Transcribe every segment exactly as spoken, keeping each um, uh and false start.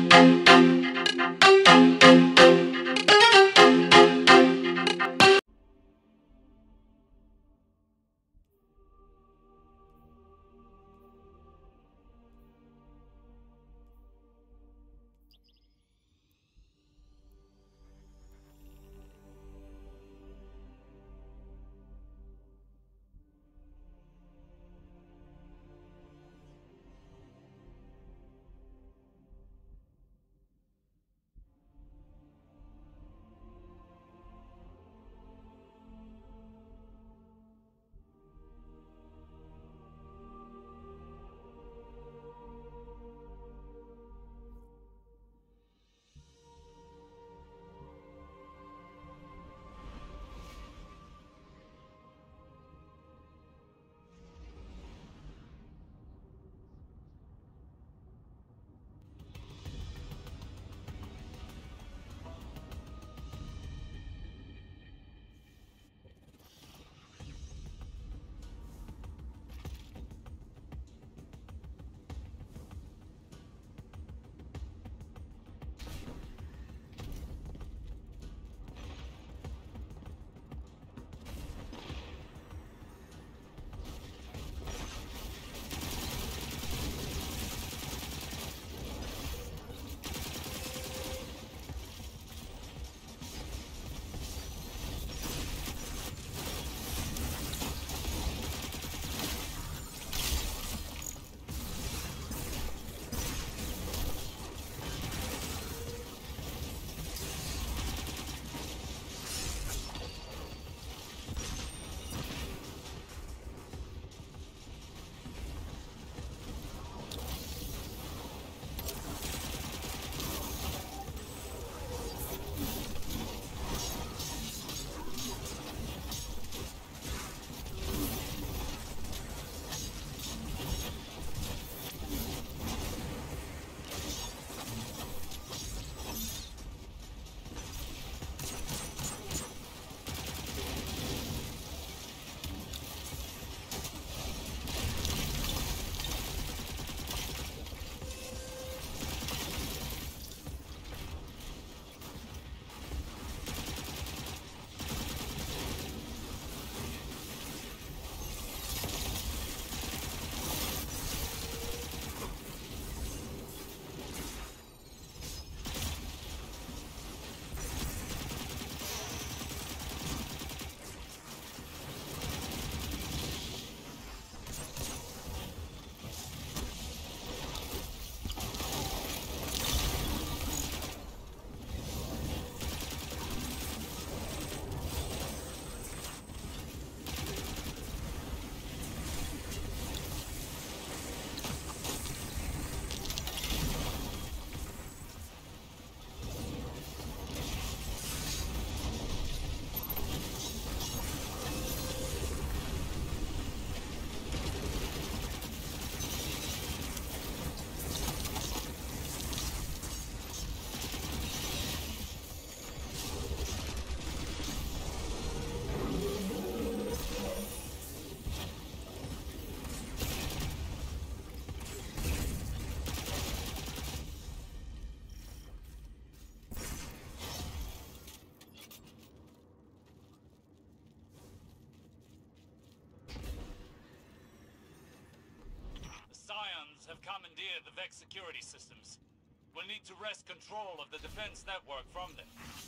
have commandeered the Vex security systems. We'll need to wrest control of the defense network from them.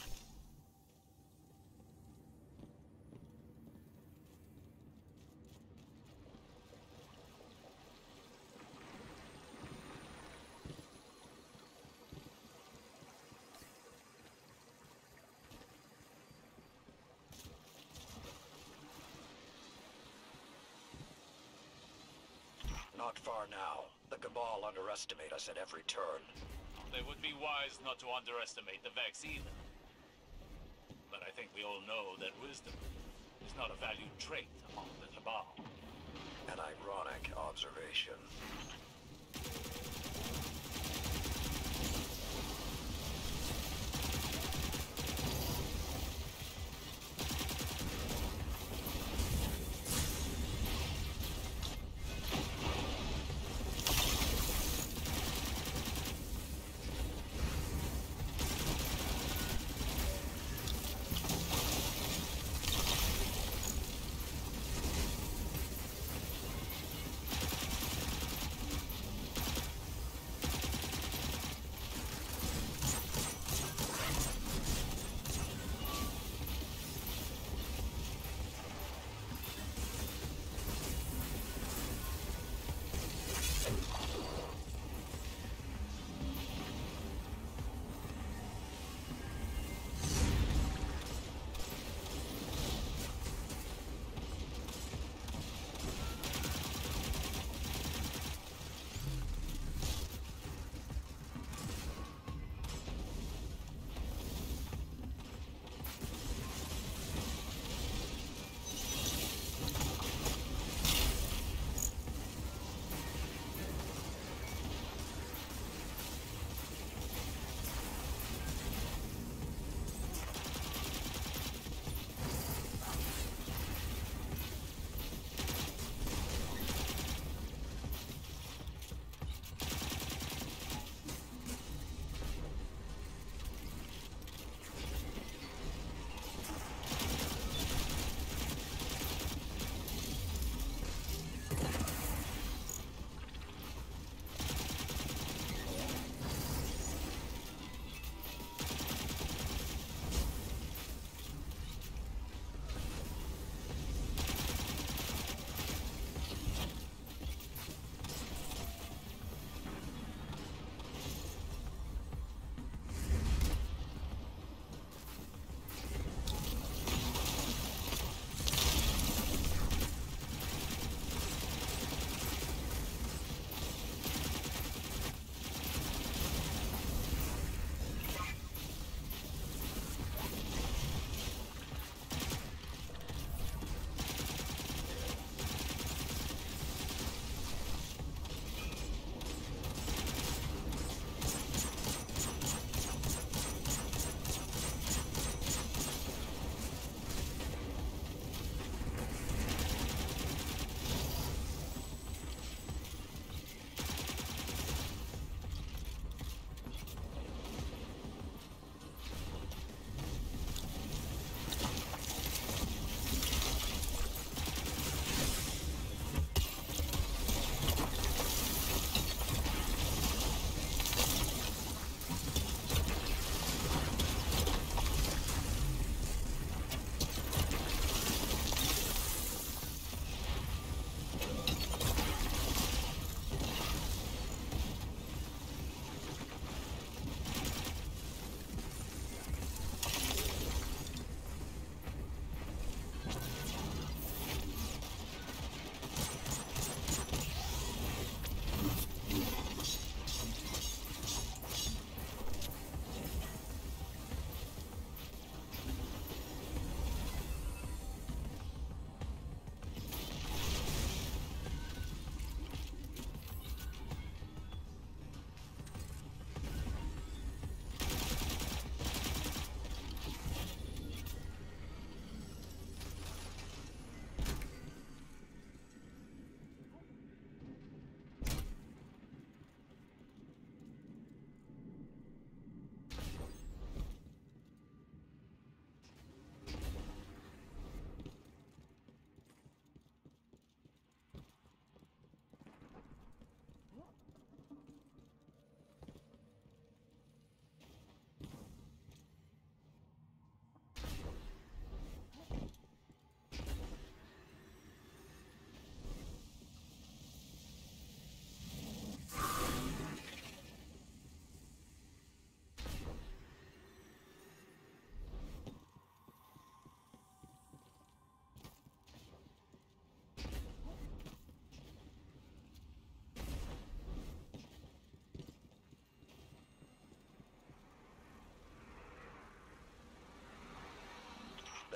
Not far now. The Cabal underestimate us at every turn. They would be wise not to underestimate the Vex either. But I think we all know that wisdom is not a valued trait among the Cabal. An ironic observation.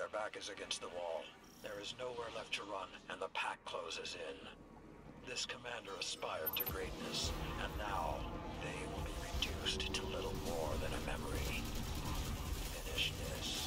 Their back is against the wall. There is nowhere left to run, and the pack closes in. This commander aspired to greatness, and now they will be reduced to little more than a memory. Finish this.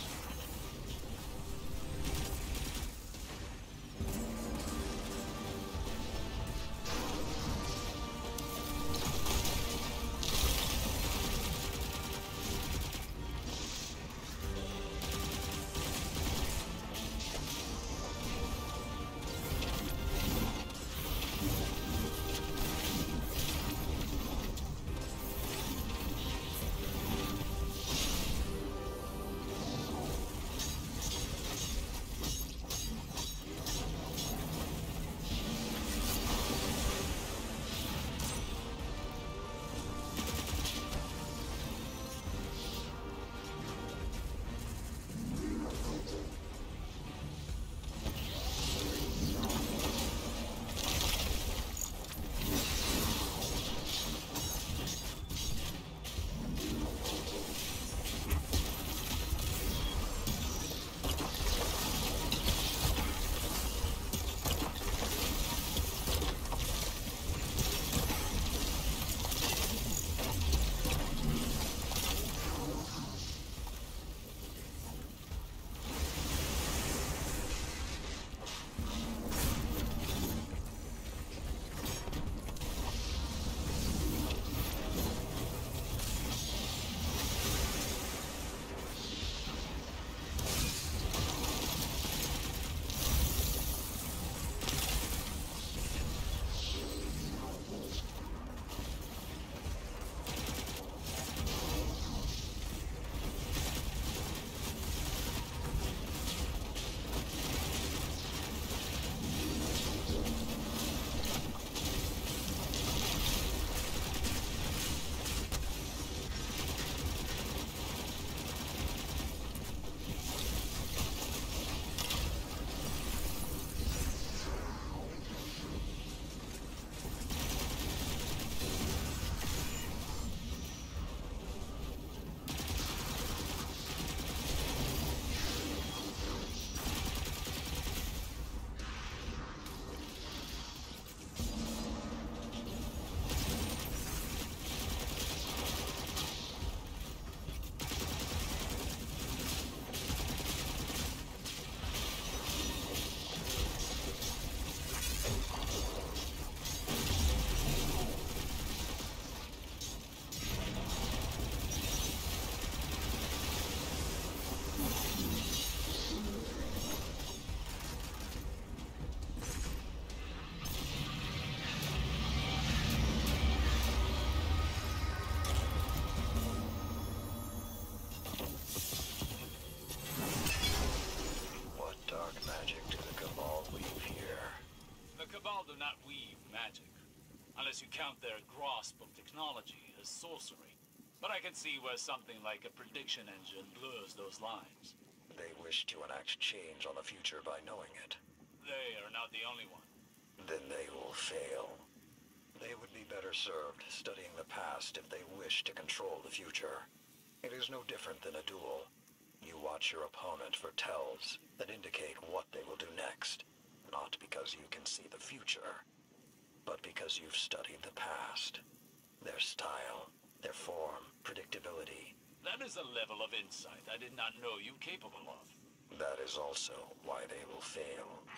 unless you count their grasp of technology as sorcery. But I can see where something like a prediction engine blurs those lines. They wish to enact change on the future by knowing it. They are not the only one. Then they will fail. They would be better served studying the past if they wish to control the future. It is no different than a duel. You watch your opponent for tells that indicate what they will do next, not because you can see the future, but because you've studied the past. Their style, their form, predictability. That is a level of insight I did not know you capable of. That is also why they will fail.